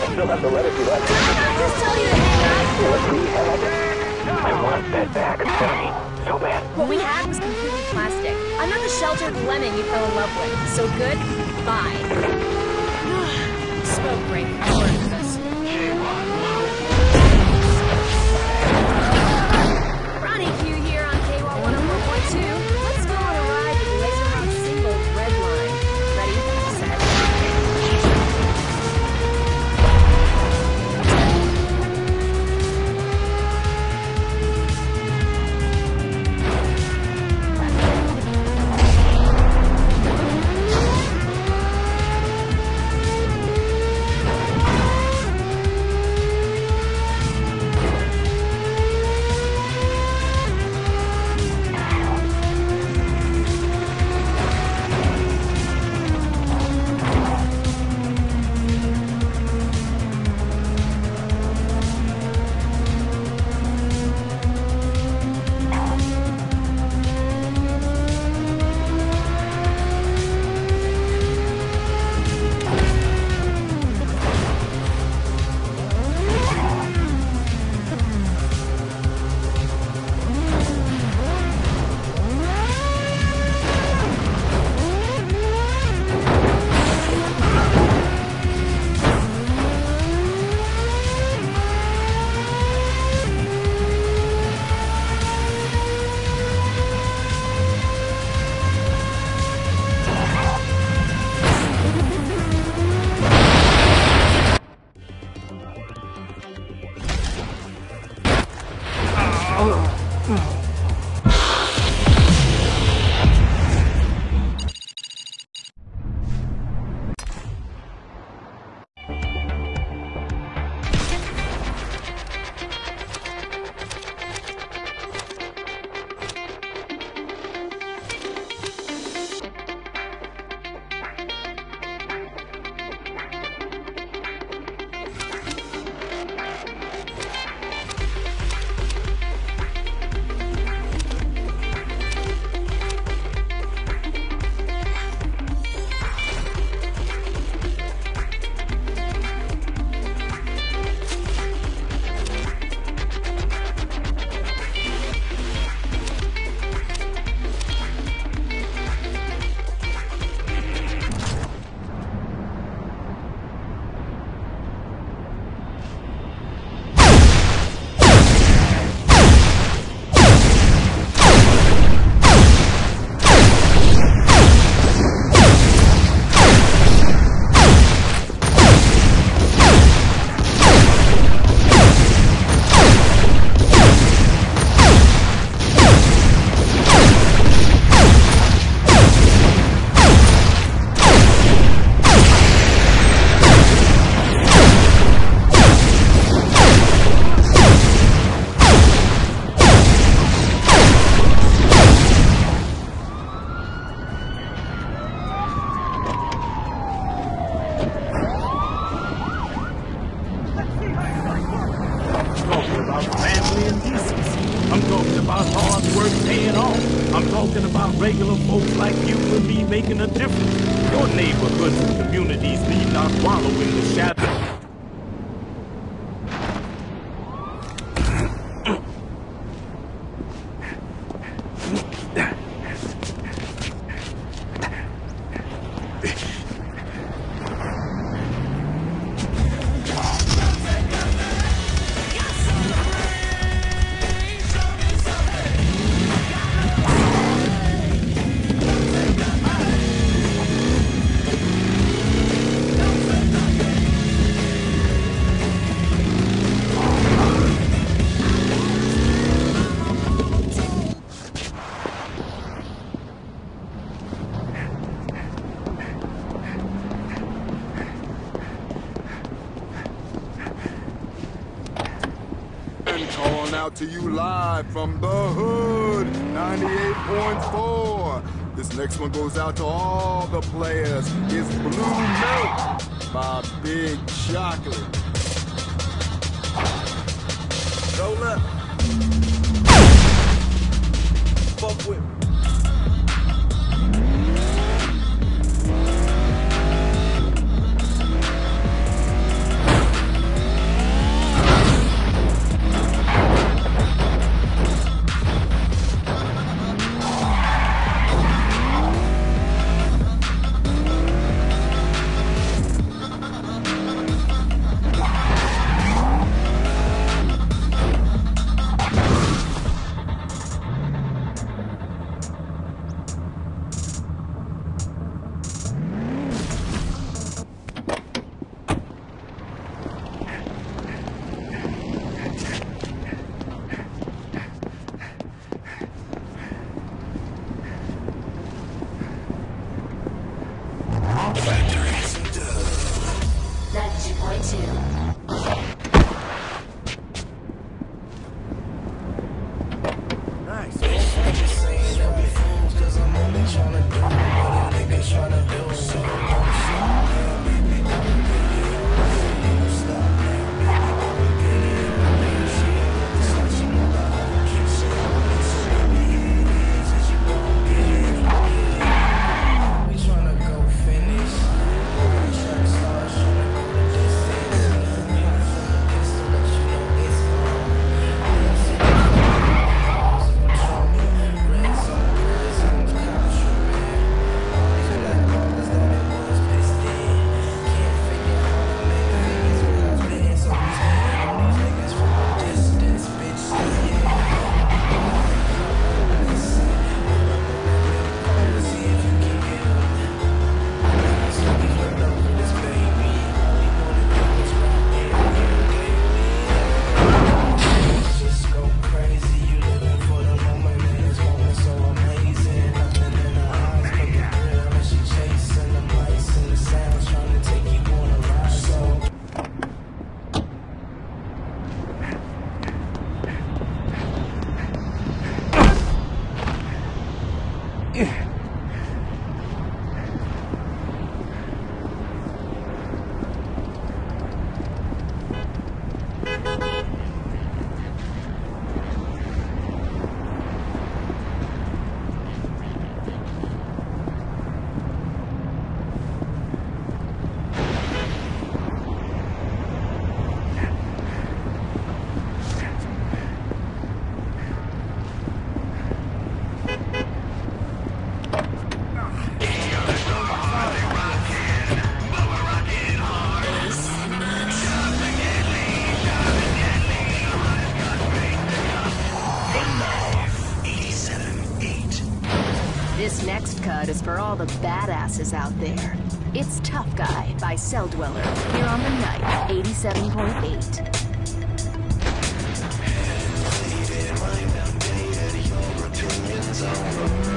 still have the letter you left. Just tell you to hang on. What we had? I want that back, Sammy. So bad. What we had was completely plastic. I'm not the sheltered lemon you fell in love with. So good, bye. Smoke break. I'm working for this. Ronnie Q here on KWAL 104.2. Let's go on a ride with Laser Rock single Red Line. Ready, set. I'm talking about hard work paying off. I'm talking about regular folks like you and me making a difference. Your neighborhoods and communities need not wallow in the shadows. Calling out to you live from the hood, 98.4. This next one goes out to all the players. It's Blue Milk by Big Chocolate. Roll up. Fuck with me. This next cut is for all the badasses out there. It's Tough Guy by Cell Dweller, here on the night, 87.8. Your opinions on